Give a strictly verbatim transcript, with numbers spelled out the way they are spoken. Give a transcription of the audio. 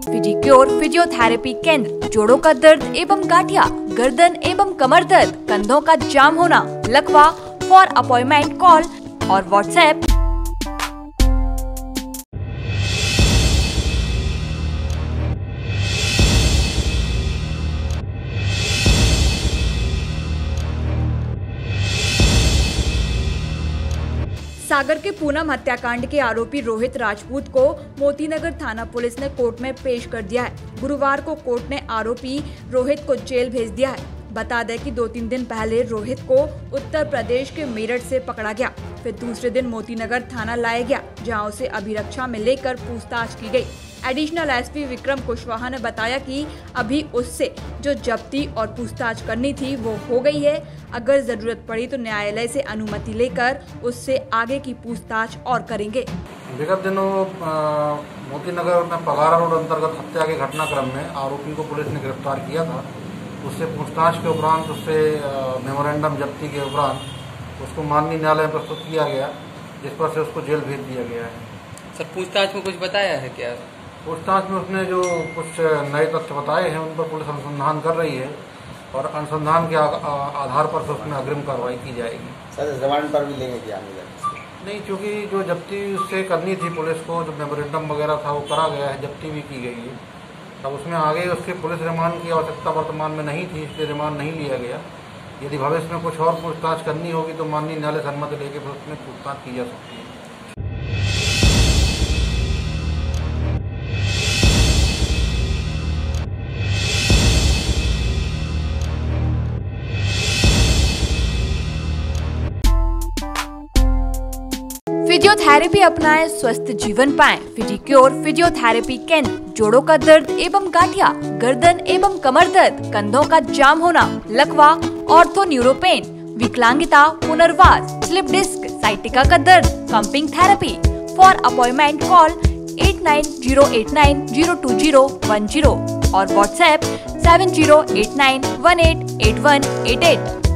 Physicure physiotherapy केंद्र, जोड़ों का दर्द एवं गांठिया, गर्दन एवं कमर दर्द, कंधों का जाम होना, लकवा। फॉर अपॉइंटमेंट कॉल और व्हाट्सएप। सागर के पूनम हत्याकांड के आरोपी रोहित राजपूत को मोतीनगर थाना पुलिस ने कोर्ट में पेश कर दिया है। गुरुवार को कोर्ट ने आरोपी रोहित को जेल भेज दिया है। बता दें कि दो तीन दिन पहले रोहित को उत्तर प्रदेश के मेरठ से पकड़ा गया, फिर दूसरे दिन मोतीनगर थाना लाया गया, जहां उसे अभिरक्षा में लेकर पूछताछ की गई। एडिशनल एसपी विक्रम कुशवाहा ने बताया कि अभी उससे जो जब्ती और पूछताछ करनी थी वो हो गई है। अगर जरूरत पड़ी तो न्यायालय से अनुमति लेकर उससे आगे की पूछताछ और करेंगे। विगत दिनों मोतीनगर में पगारा रोड अंतर्गत हत्या के घटनाक्रम में आरोपी को पुलिस ने गिरफ्तार किया था। उससे पूछताछ के उपरांत उससे मेमोरेंडम जब्ती के उपरांत उसको माननीय न्यायालय में प्रस्तुत किया गया, जिस पर से उसको जेल भेज दिया गया है। सर, पूछताछ में कुछ बताया है क्या? पूछताछ में उसने जो कुछ नए तथ्य बताए हैं उन पर पुलिस अनुसंधान कर रही है और अनुसंधान के आधार पर से उसमें अग्रिम कार्रवाई की जाएगी। सर, रिमांड पर भी लेंगे क्या? नहीं, क्योंकि जो जब्ती उससे करनी थी पुलिस को, जो मेमोरेंडम वगैरह था वो करा गया है, जब्ती भी की गई है। अब उसमें आगे उसके पुलिस रिमांड की आवश्यकता वर्तमान में नहीं थी, इसलिए रिमांड नहीं लिया गया। यदि भविष्य में कुछ और पूछताछ करनी होगी तो माननीय न्यायालय से अनुमति लेकर फिर उसमें पूछताछ की जा सकती है। फिजियोथेरेपी अपनाएं, स्वस्थ जीवन पाएं। फिजिक्योर फिजियोथेरेपी केंद्र, जोड़ों का दर्द एवं गांठिया, गर्दन एवं कमर दर्द, कंधों का जाम होना, लकवा, ऑर्थो न्यूरोपेन, विकलांगता, पुनर्वास, स्लिप डिस्क, साइटिका का दर्द, pumping therapy. For appointment call eight nine zero eight nine zero two zero one zero और WhatsApp seven zero eight nine one eight eight one eight eight.